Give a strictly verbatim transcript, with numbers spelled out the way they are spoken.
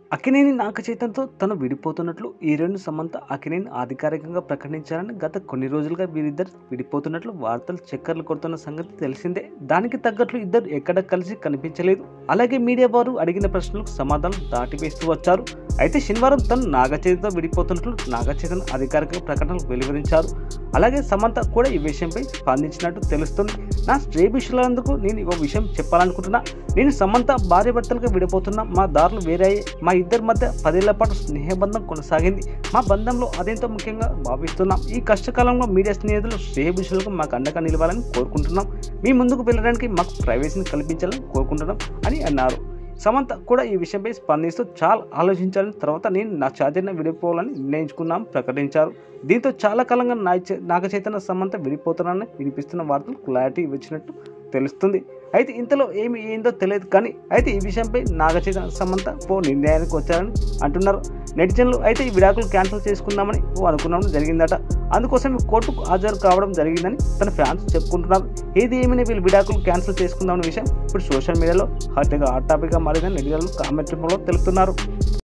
అక్కినేని నాగచైతన్యతో తను విడిపోతున్నట్లు హీరోయిన్ సమంత అక్కినేని అధికారికంగా ప్రకటించారని గత కొన్ని రోజులుగా వీరిద్దరు విడిపోతున్నట్లు వార్తలు చక్కర్లు కొడుతున్న సంగతి తెలిసిందే. దానికి తగ్గట్లు ఇద్దరు ఎక్కడ కలిసి కనిపించలేదు. అలాగే మీడియా వారు అడిగిన ప్రశ్నలకు సమాధానం దాటివేస్తూ వచ్చారు. అయితే శనివారం తను నాగచైతన్యతో విడిపోతున్నట్లు నాగచైతన్య అధికారిక ప్రకటనలు వెలువరించారు. అలాగే సమంత కూడా ఈ విషయంపై స్పందించినట్టు తెలుస్తుంది. నా శ్రేభిషులందుకు నేను ఓ విషయం చెప్పాలనుకుంటున్నా. నేను సమంత భార్య భర్తలుగా విడిపోతున్నా. మా దారులు వేరే మా ఇద్దరి మధ్య పదేళ్ల పాటు స్నేహబంధం కొనసాగింది. మా బంధంలో అదెంతో ముఖ్యంగా భావిస్తున్నాం. ఈ కష్టకాలంలో మీడియా స్నేహితులు శ్రేభిషులకు మాకు అండగా నిలవాలని కోరుకుంటున్నాం. మీ ముందుకు వెళ్ళడానికి మాకు ప్రైవసీని కల్పించాలని కోరుకుంటున్నాం అని అన్నారు. సమంత కూడా ఈ విషయంపై స్పందిస్తూ చాలా ఆలోచించాలని తర్వాత నేను నా చాదర్ని విడిపోవాలని నిర్ణయించుకున్నాం ప్రకటించారు. దీంతో చాలా కాలంగా నాగచైతన్య సమంత విడిపోతున్నారని వినిపిస్తున్న వార్తలు క్లారిటీ వచ్చినట్టు తెలుస్తుంది. అయితే ఇంతలో ఏమి ఏందో తెలియదు కానీ అయితే ఈ విషయంపై నాగచైతన్య సమంత ఓ నిర్ణయానికి వచ్చారని అంటున్నారు నెటిజన్లు. అయితే ఈ విడాకులు క్యాన్సిల్ చేసుకుందామని ఓ అనుకున్నాం జరిగిందట. అందుకోసం కోర్టుకు హాజరు కావడం జరిగిందని తన ఫ్యాన్స్ చెప్పుకుంటున్నారు. ఏది ఏమైనా వీళ్ళు విడాకులు క్యాన్సిల్ చేసుకుందామనే విషయం ఇప్పుడు సోషల్ మీడియాలో హాట్గా హాట్ టాపిక్గా మారిందని నెటిజన్లు కామెంట్ రూపంలో తెలుపుతున్నారు.